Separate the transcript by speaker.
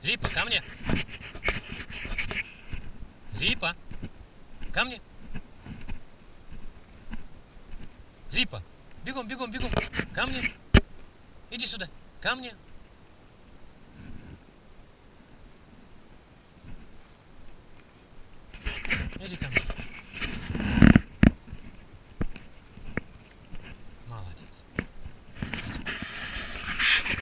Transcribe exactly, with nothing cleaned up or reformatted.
Speaker 1: Липа, ко мне. Липа, ко мне. Липа, бегом, бегом, бегом. Ко мне. Иди сюда, ко мне. Иди ко мне.